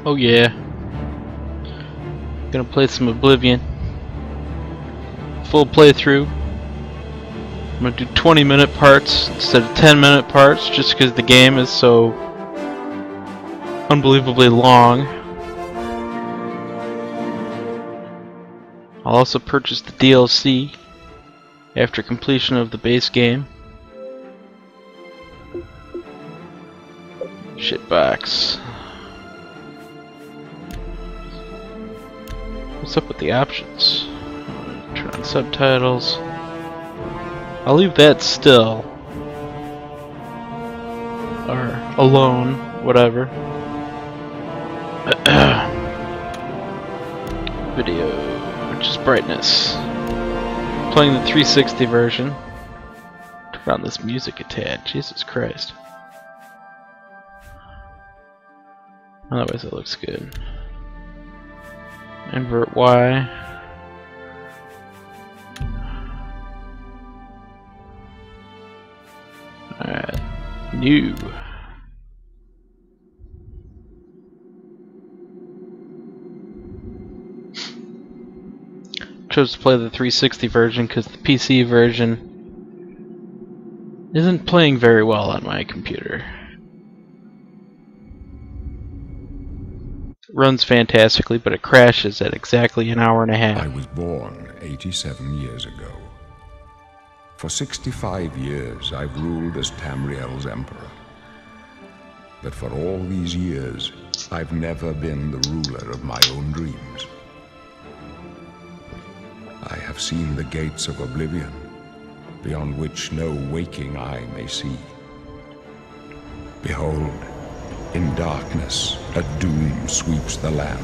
Oh yeah. Gonna play some Oblivion. Full playthrough. I'm gonna do 20-minute parts instead of 10-minute parts just because the game is so unbelievably long. I'll also purchase the DLC after completion of the base game. Shitbox. What's up with the options? Turn on subtitles. I'll leave that still. Or alone, whatever. Video, which is brightness. Playing the 360 version. Turn on this music a tad. Jesus Christ. Otherwise it looks good. Invert Y. Alright. New. Chose to play the 360 version because the PC version isn't playing very well on my computer. Runs fantastically, but it crashes at exactly an hour and a half. I was born 87 years ago. For 65 years I've ruled as Tamriel's emperor. But for all these years, I've never been the ruler of my own dreams. I have seen the gates of Oblivion, beyond which no waking eye may see. Behold, in darkness, a doom sweeps the land.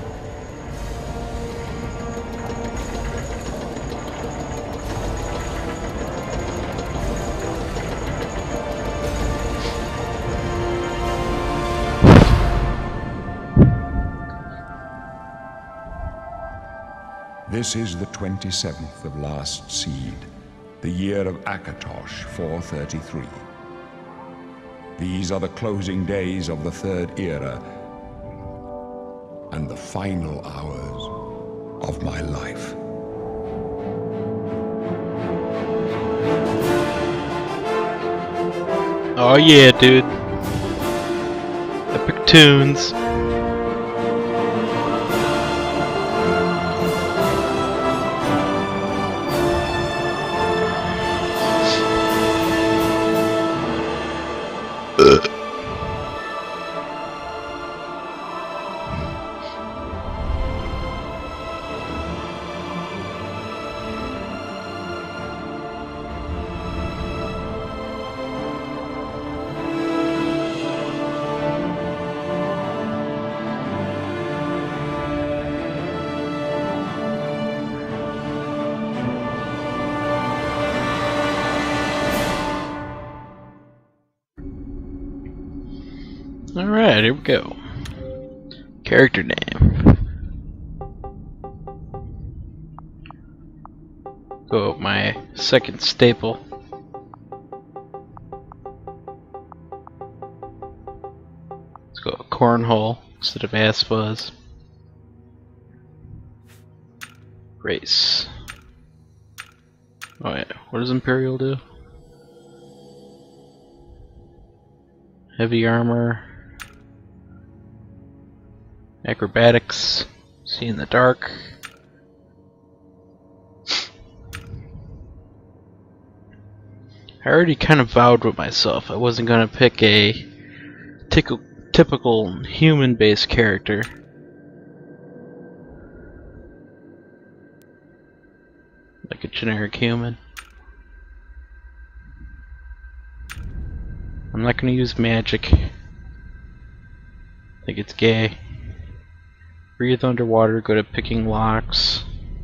This is the 27th of last seed, the year of Akatosh 433. These are the closing days of the Third Era and the final hours of my life. Oh yeah, dude. Epic tunes. Alright, here we go. Character name. Go with my second staple. Let's go with cornhole instead of ass fuzz. Race. Oh yeah, what does Imperial do? Heavy armor. Acrobatics, see in the dark. I already kind of vowed with myself I wasn't gonna pick a typical human-based character. Like a generic human. I'm not gonna use magic. I think it's gay. Breathe underwater, go to picking locks.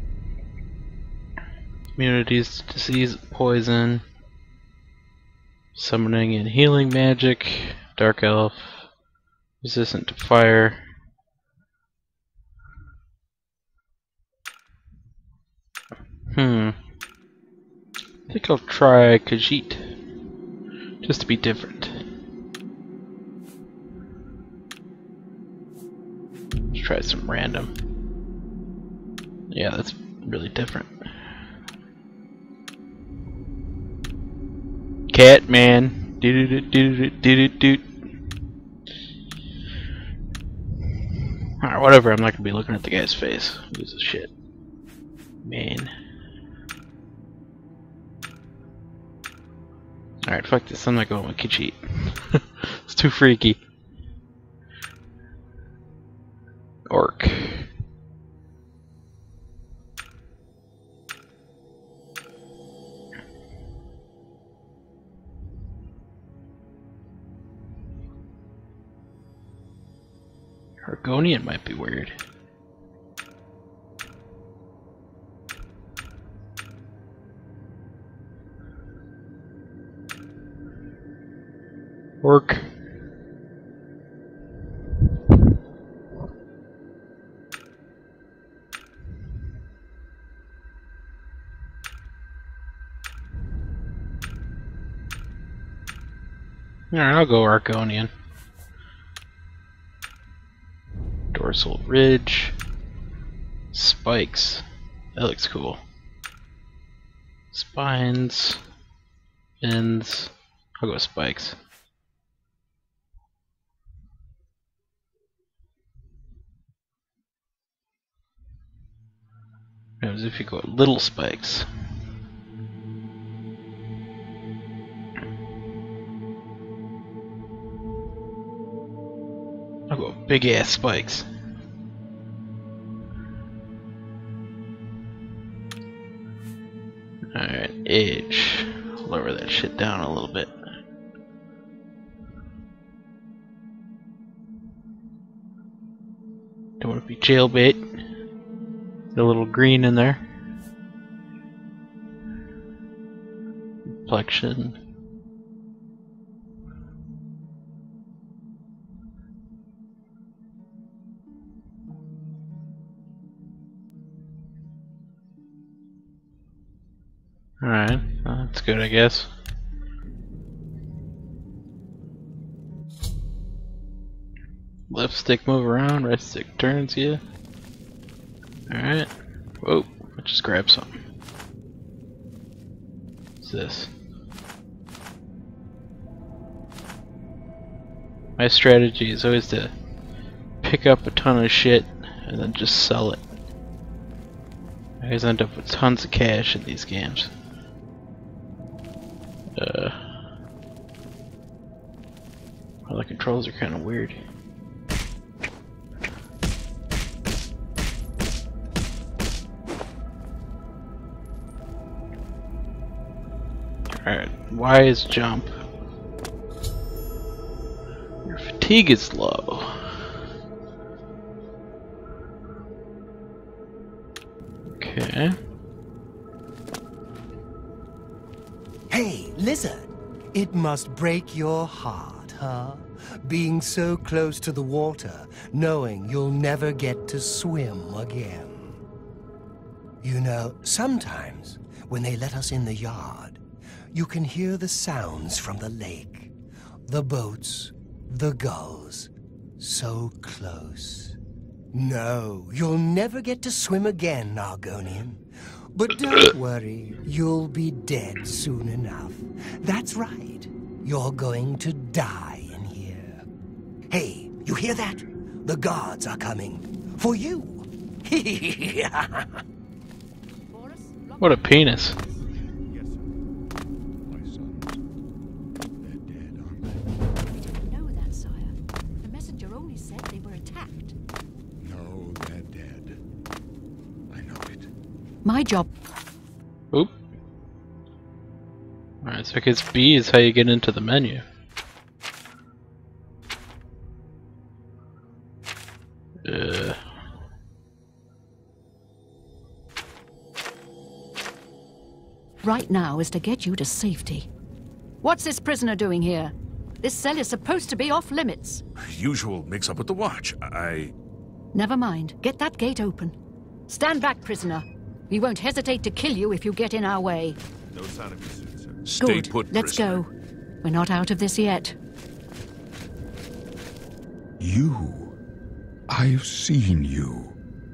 Immunities to disease, poison. Summoning and healing magic. Dark elf. Resistant to fire. I think I'll try Khajiit. Just to be different. try some random. Yeah, that's really different. Catman. Do do do do do do. Alright, whatever. I'm not gonna be looking at the guy's face. Who gives a shit? Man. Alright, fuck this. I'm not going with Khajiit. It's too freaky. Orc. Argonian might be weird. Orc. Alright, I'll go Argonian. Dorsal ridge. Spikes. That looks cool. Spines. Fins. I'll go with spikes. As if you go with little spikes. I'll go big ass spikes. Alright, age. Lower that shit down a little bit. Don't want to be jailbait. A little green in there. Complexion. Alright, that's good, I guess. Left stick move around, right stick turns, yeah. Alright. Whoa, I just grabbed something. What's this? My strategy is always to pick up a ton of shit and then just sell it. I always end up with tons of cash in these games. Well, the controls are kind of weird. Alright, Y is jump. Your fatigue is low. Okay. Hey, lizard! It must break your heart, huh? Being so close to the water, knowing you'll never get to swim again. You know, sometimes, when they let us in the yard, you can hear the sounds from the lake. The boats, the gulls, so close. No, you'll never get to swim again, Argonian. But don't worry, you'll be dead soon enough. That's right, you're going to die in here. Hey, you hear that? The guards are coming. For you. What a penis. My job. Oop. Alright, so I guess B is how you get into the menu. Right now is to get you to safety. What's this prisoner doing here? This cell is supposed to be off limits. Usual mix-up with the watch. Never mind. Get that gate open. Stand back, prisoner. We won't hesitate to kill you if you get in our way. No sign of you soon, sir. Stay Stay put, put, let's prisoner. go. We're not out of this yet. You? I've seen you.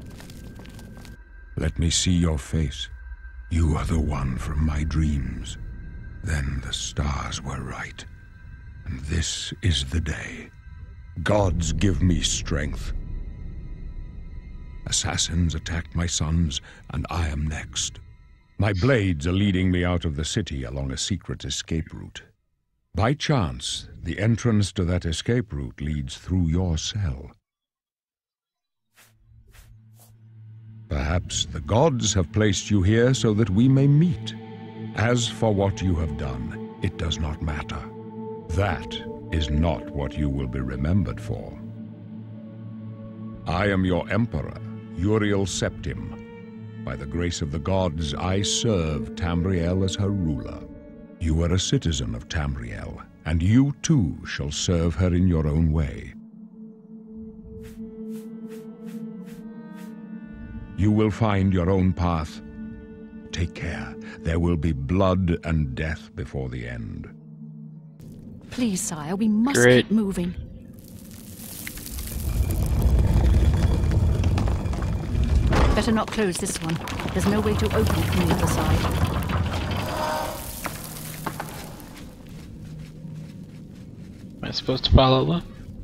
Let me see your face. You are the one from my dreams. Then the stars were right. And this is the day. Gods give me strength. Assassins attacked my sons, and I am next. My blades are leading me out of the city along a secret escape route. By chance, the entrance to that escape route leads through your cell. Perhaps the gods have placed you here so that we may meet. As for what you have done, it does not matter. That is not what you will be remembered for. I am your emperor, Uriel Septim. By the grace of the gods, I serve Tamriel as her ruler. You are a citizen of Tamriel, and you too shall serve her in your own way. You will find your own path. Take care. There will be blood and death before the end. Please, sire, we must Great. keep moving. Better not close this one. There's no way to open it from the other side. Am I supposed to follow them?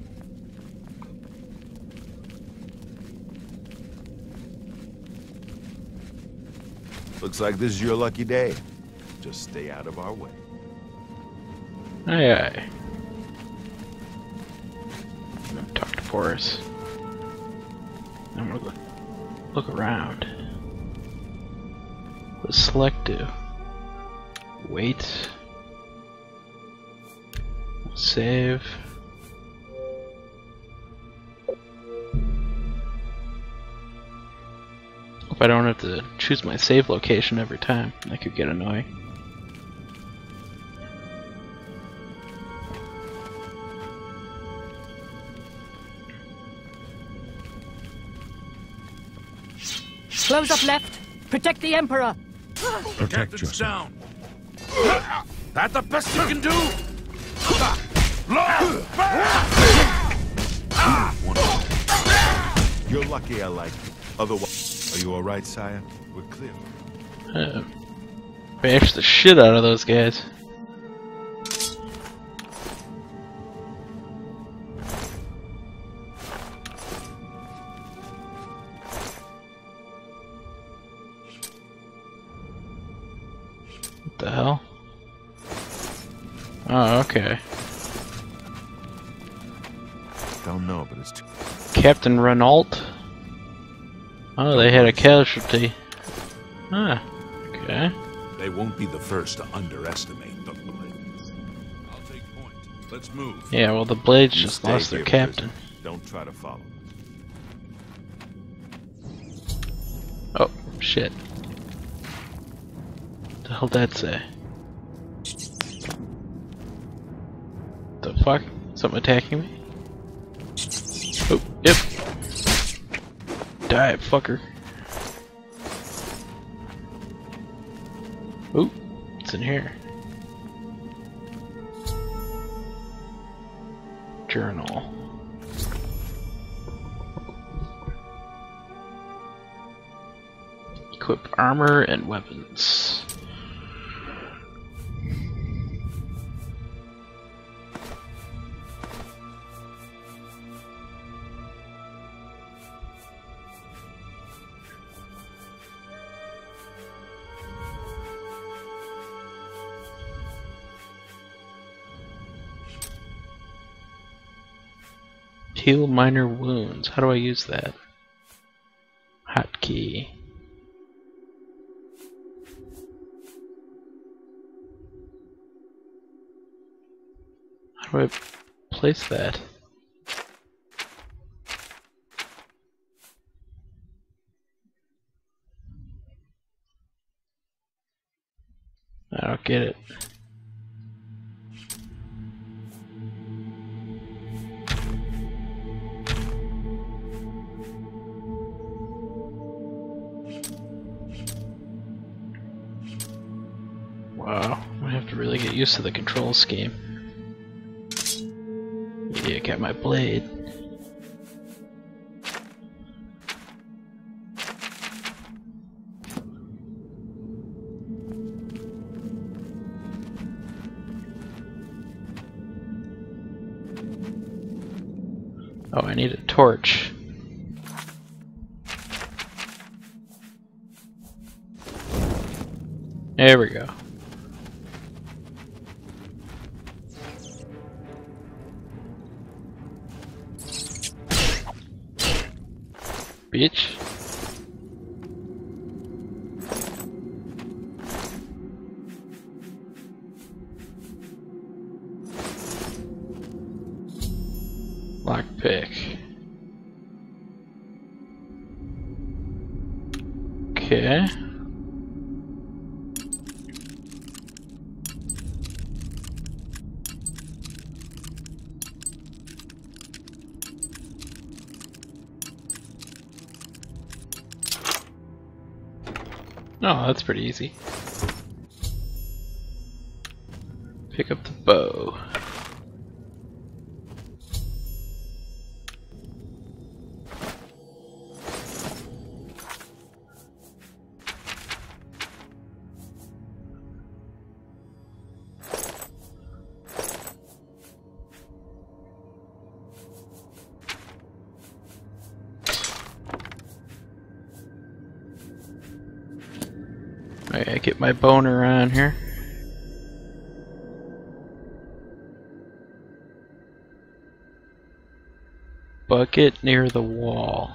Looks like this is your lucky day. Just stay out of our way. Aye aye. Talk to Boris. I'm gonna look around. What does select do? Wait. Save. Hope I don't have to choose my save location every time. That could get annoying. Close up left. Protect the Emperor. Protect Captain's yourself. down. That the best you can do? You're lucky I like you. Otherwise, are you all right, sire? We're clear. Bash the shit out of those guys. What the hell? Oh, okay. Don't know, but it's too. Captain Renault. Oh, they had a casualty. Ah, okay. They won't be the first to underestimate the blades. I'll take point. Let's move. Yeah, well, the Blades You just stay lost their here, captain. prisoner. Don't try to follow. Oh, shit. What the hell did that say? The fuck? Something attacking me? Oh, yep. Die, fucker. Ooh, what's in here? Journal. Equip armor and weapons. Heal minor wounds. How do I use that? Hotkey. How do I place that? I don't get it. Wow, I have to really get used to the control scheme. Yeah, got my blade. Oh, I need a torch. There we go. Bitch. Lockpick. Okay. Oh, that's pretty easy. Pick up the bow. I get my boner around here. Bucket near the wall.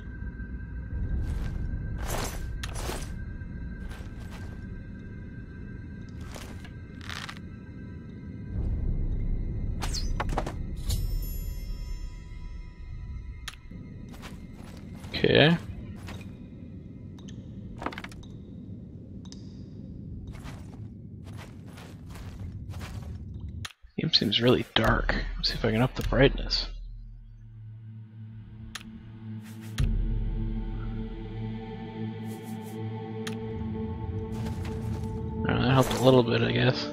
Okay. Game seems really dark. Let's see if I can up the brightness. Oh, that helped a little bit, I guess.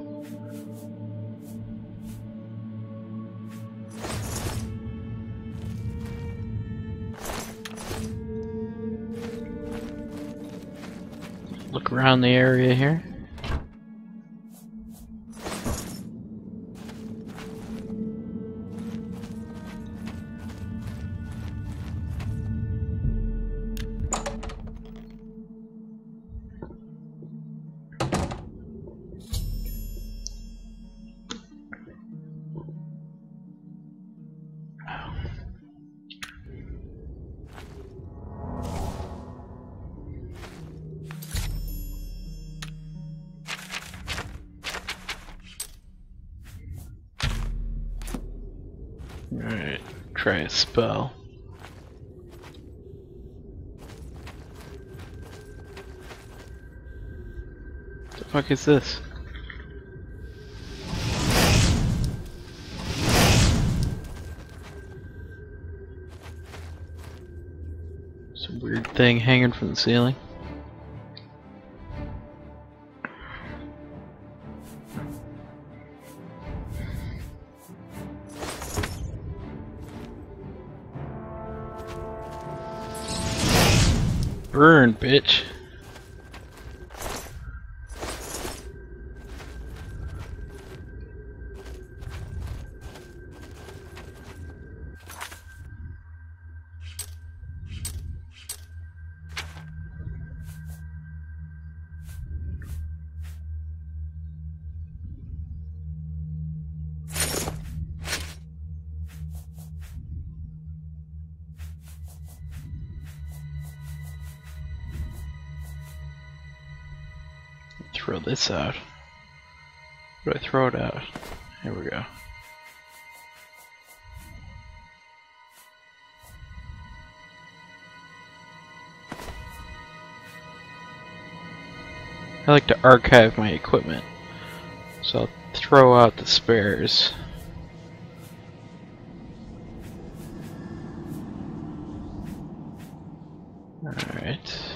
Look around the area here. Alright, try a spell. What the fuck is this? Some weird thing hanging from the ceiling. Burn, bitch. Throw this out. Where do I throw it out? Here we go. I like to archive my equipment, so I'll throw out the spares. Alright.